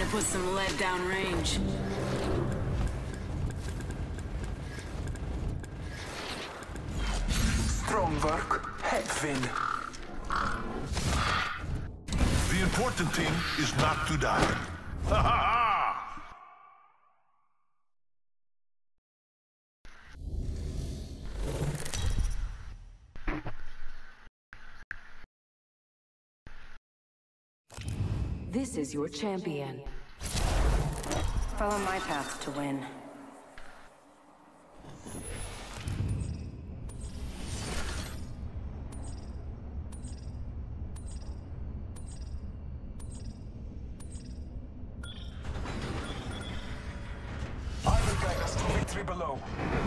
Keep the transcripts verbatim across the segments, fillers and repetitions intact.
put some lead down range. Strong work, headwind. The important thing is not to die. Ha ha ha! This is your champion. Follow my path to win. I will guide us to victory below.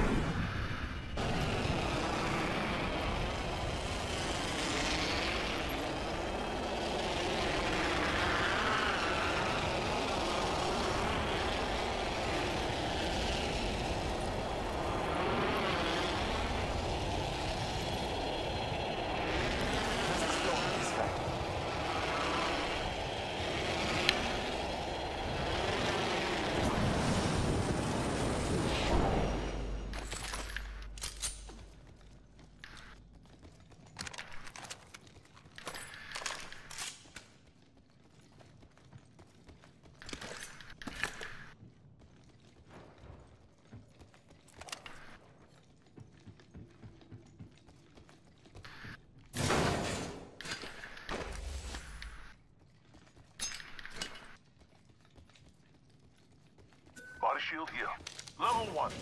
Body shield here. Level one.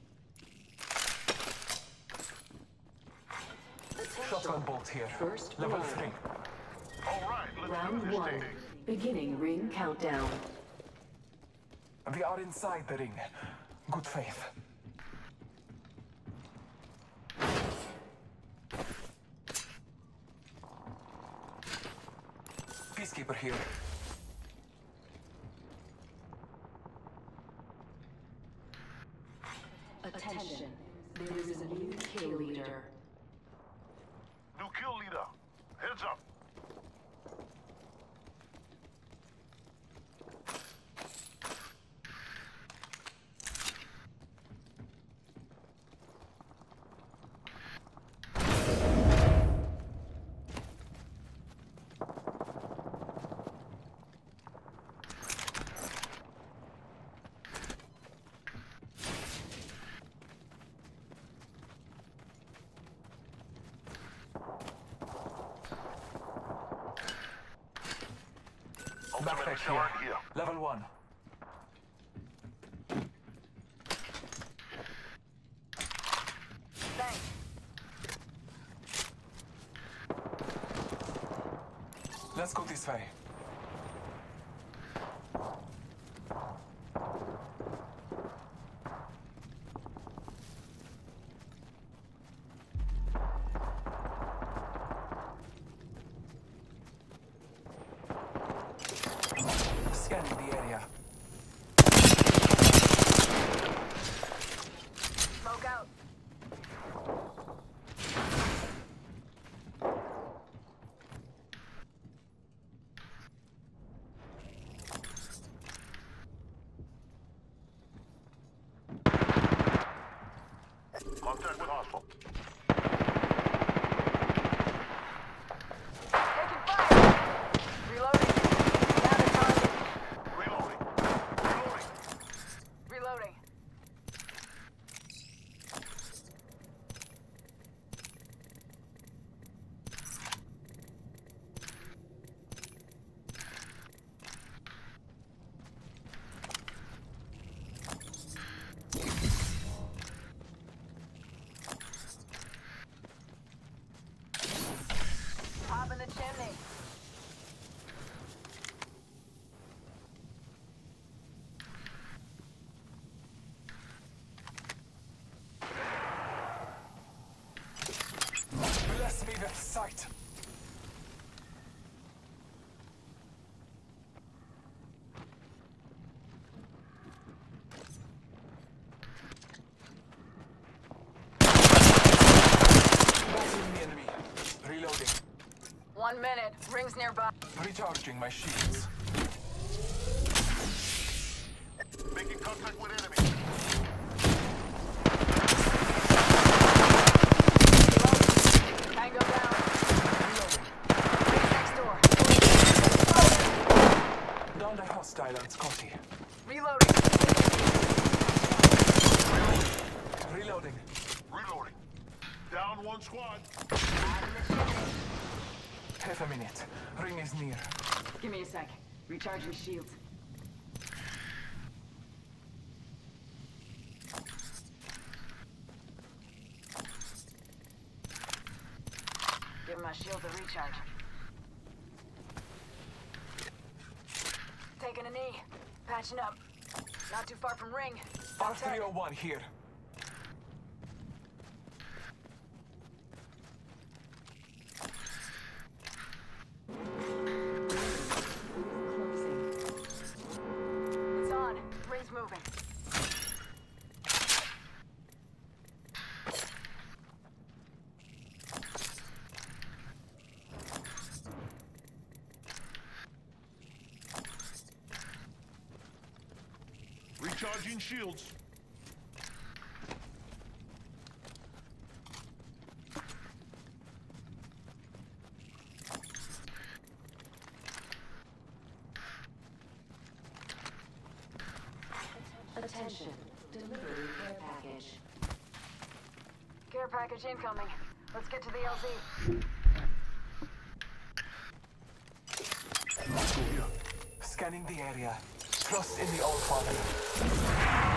Shotgun bolt here. First Level blood. three. All right, let's Round do this one. thing. Beginning ring countdown. We are inside the ring. Good faith. Peacekeeper here. Attention. There is a new kill leader. New kill leader. Heads up. Backpack here. here. Level one. Thanks. Let's go this way. Scanning the area. Smoke out. Contact with hostile. Taking fire. Reloading. Down to target. Reloading. Reloading. Reloading. Pop in the chimney. Bless me with sight. Battling the enemy. Reloading. One minute. Rings nearby. Recharging my shields. Contact with enemy. Tango down. Next door. Down the hostile on Scotty. Reloading. Reloading. Reloading. Down one squad. Half a minute. Ring is near. Give me a sec. Recharging shields. Give my shield a recharge. Taking a knee. Patching up. Not too far from ring. R three oh one here. Closing. It's on. Ring's moving. Recharging shields. Attention. Delivering care package. Care package incoming. Let's get to the L Z. Let's go here. Scanning the area. Trust in the All Father.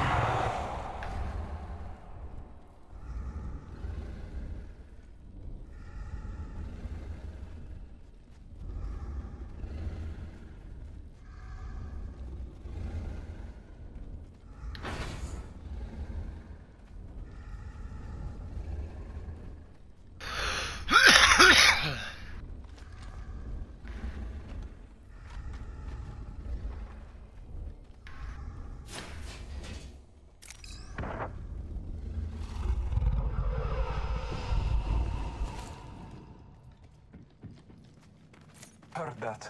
Heard that.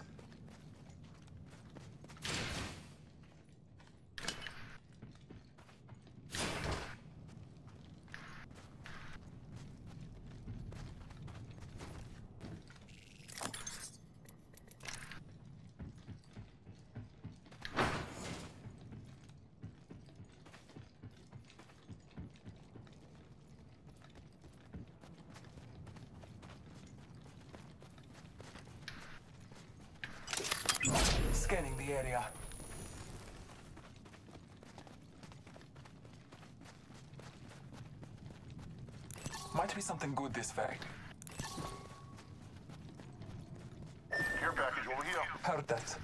Scanning the area. Might be something good this way. Care package over here. Heard that.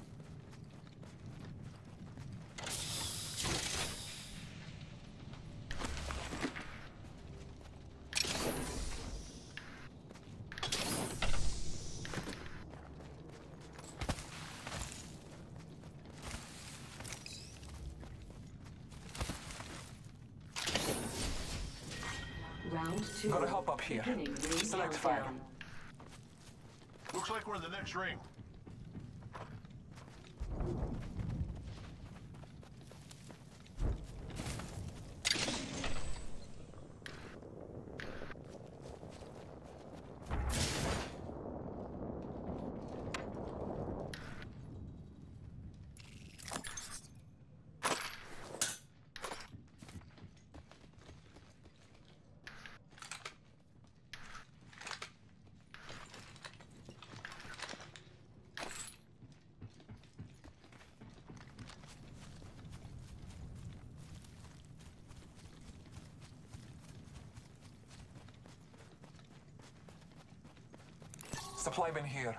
Round two. Gotta hop up here. Beginning ring Select fire. countdown. Looks like we're in the next ring. Supply bin here.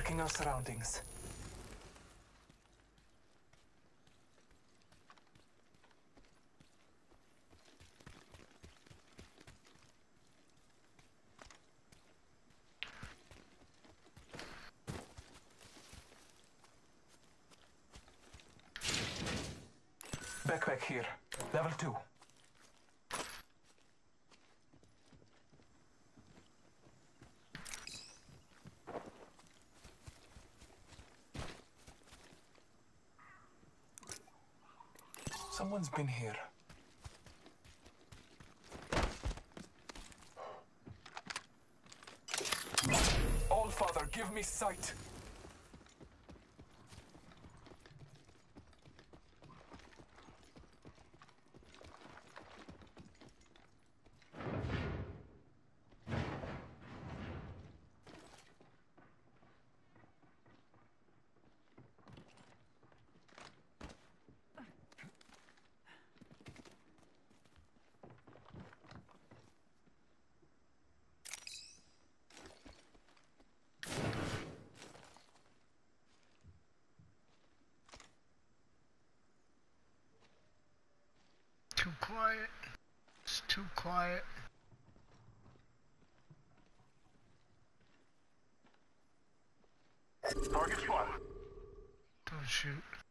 Marking our surroundings. Backpack here. Level two. Someone's been here. All Father, give me sight. Too quiet. It's too quiet. Target spotted. Don't shoot.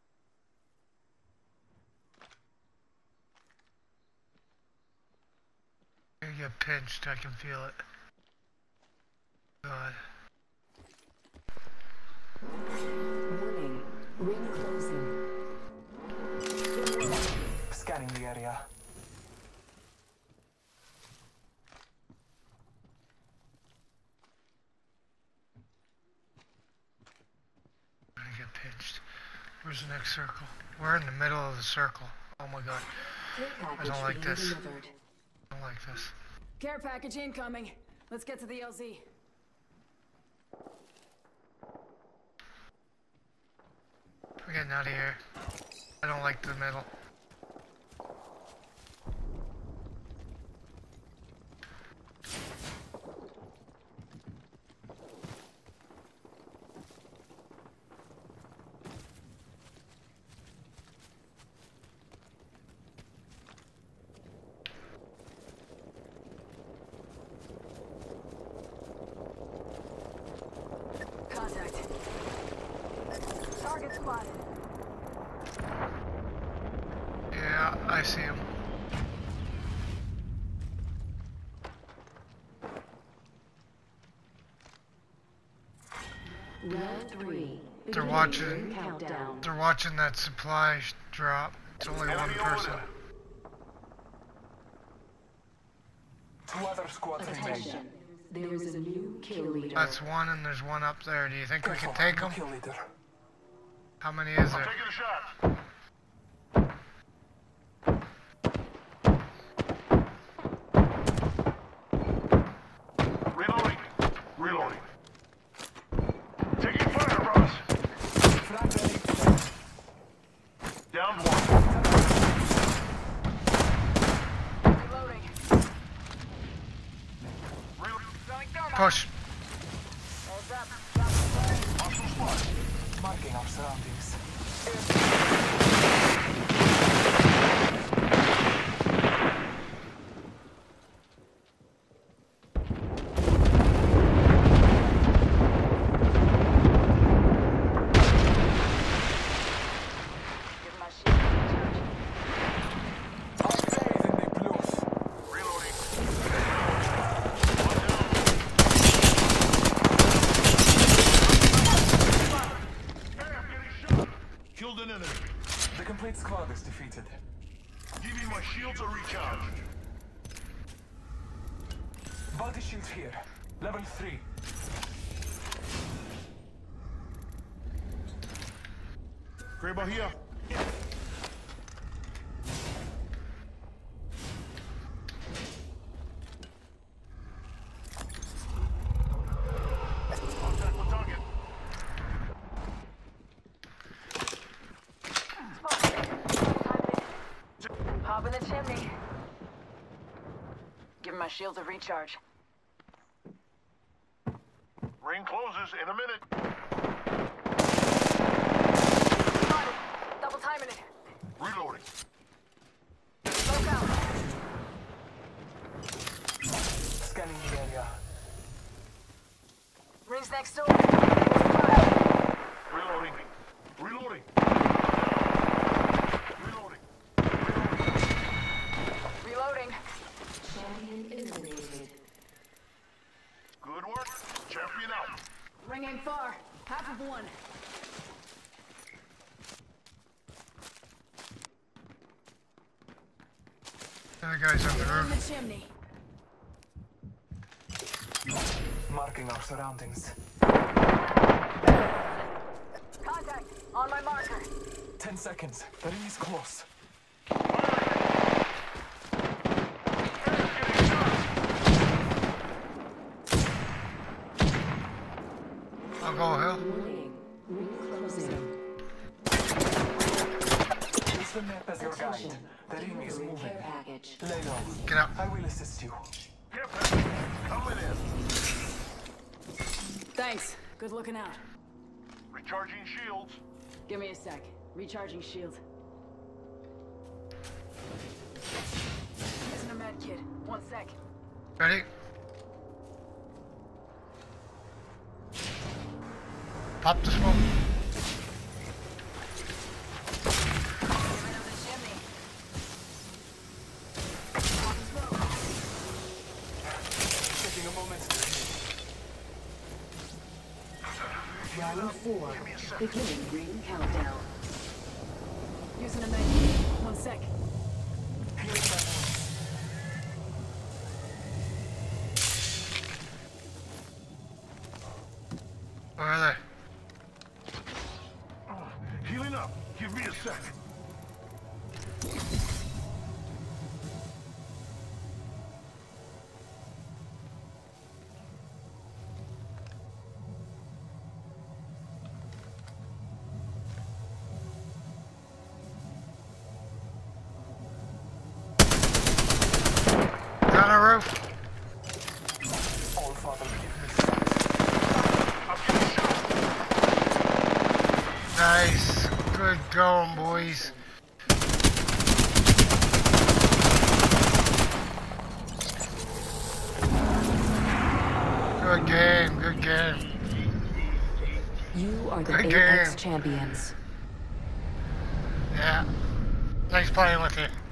You get pinched, I can feel it. God. Warning. Ring closing. Scanning the area. I get pinched. Where's the next circle? We're in the middle of the circle. Oh my god. Care I package don't like being this. delivered. I don't like this. Care package incoming. Let's get to the L Z. We're getting out of here. I don't like the middle. Contact. Target spotted. Yeah, I see him. Round three. They're Beginning watching. ring countdown. They're watching that supply sh- drop. It's only one Enemy person. order. Two other squads remain. Attention. There is a new kill leader. That's one, and there's one up there. Do you think we Careful, can take no them? kill leader. How many is there? Taking a shot. Reloading. Reloading. Taking fire, Ross. Frag grenade. Down one. Reloading. Reloading. Throwing thermite. Push. Heads up. Drop the flag. Hostile spot. Marking our surroundings. Give my shield a recharge. I'll bathe in the blues. Reloading. Killed an enemy. The complete squad is defeated. Giving my shields a recharge. Body shield here. Level three. Kraber here. Contact with target. Hop in the chimney. Give my shields a recharge. Ring closes in a minute. Timing it. Reloading. Smoke out. Scanning the area. Rings next door. Reloading. Reloading. Reloading. Reloading. Champion eliminated. Good work. Champion out. Ring ain't far. Half of one. The other guy's on the On the roof. chimney. Marking our surroundings. Contact. On my marker. Ten seconds. The ring is close. I'll go hill. Warning. Ring closing. Use the map as your guide. Attention. The ring is Delivering moving. care package. Lay low. Get up. I will assist you. Care package coming in. Thanks. Good looking out. Recharging shields. Give me a sec. Recharging shield. Using a med kit. One sec. Ready? Pop the smoke. Right on the chimney. Popping smoke. Taking a moment to Round four. Beginning ring countdown. Using a med kit. One sec. heal my wounds. Where are they? Healing up. Give me a sec. Down the roof. All Father, give me I'm getting shot. Nice. Good going, boys. Good game. Good game. You are the Good Apex game. champions. Yeah. Nice playing with you.